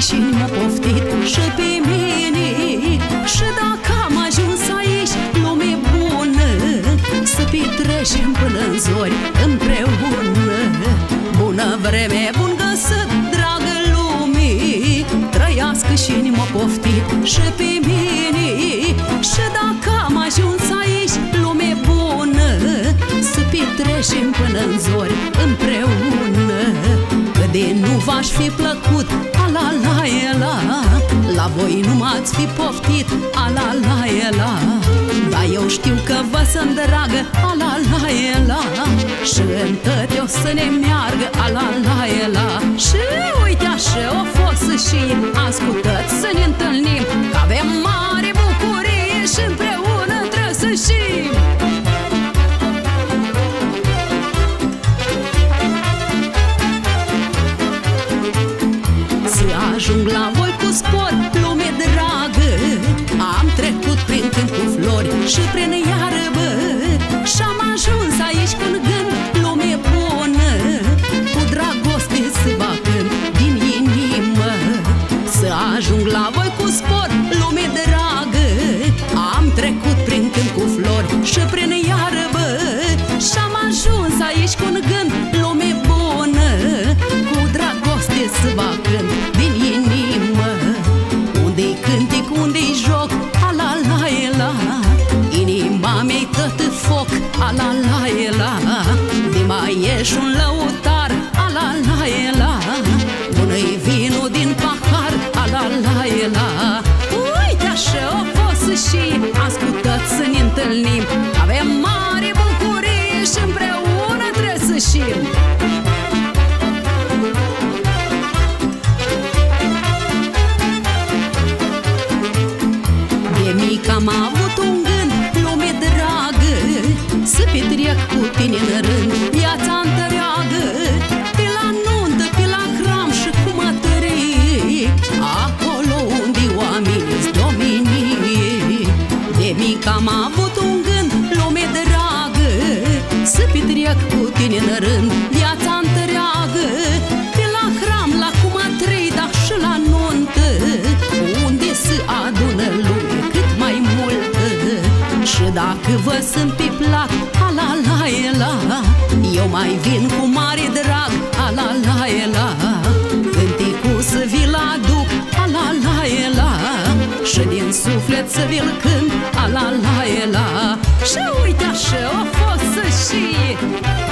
scâșini m-au poftit și pe mine. Și dacă am ajuns aici, lume bună, să petrecem până-n zori împreună. Bună vreme, bun găsit, dragă lume, trăiască și m-au poftit și pe mine. Și dacă am ajuns aici, lume bună, să petrecem până-n zori împreună. Că de nu v-aș fi plăcut, ala-la-e-la, la voi nu m-ați fi poftit, ala-la-e-la. Dar eu știu că vă sunt dragă, ala-la-e-la, și întât o să ne meargă, ala-la-e-la. Și uite așa o fost și ascultați să ne întâlnim, că avem mare bucurie și împreună trebuie să știm. Să ajung la voi cu spor, lume dragă, am trecut prin câmp cu flori și prin iarbă, și-am ajuns aici cu gând, lume bună, cu dragoste să vă cânt din inimă. Să ajung la voi cu spor, lume dragă, am trecut prin câmp cu flori și prin iarbă, și-am ajuns aici cu gând, lume bună, cu dragoste să vă cânt din inimă. Unde-i cântic, unde-i joc, ala-la-e-la, inima mea-i tot foc, ala-la-e-la. De mai ești un lăutar, ala-la-e-la, bună-i vinul din pahar, ala-la-e-la. Uite așa o fost și ascultați să ne întâlnim, avem mare bucurie și împreună trebuie să știm. De mic am avut un gând, lume dragă, să petrec cu tine în rând viața întreagă. Pe la nuntă, pe la hram și cu mătării, acolo unde oamenii-s dominii. De mic am avut un gând, lume dragă, să petrec cu tine în rând viața întreagă. Pe la hram, la cum a trei, dar și la nuntă, unde se adună lume cât mai multă. Și dacă vă sunt pe plac, ala-la-e-la, eu mai vin cu mare drag, ala-la-e-la. Cânticul să vi-l aduc, ala-la-e-la, și din suflet să vi-l cânt, ala-la-e-la. Și uite așa o fost să știe.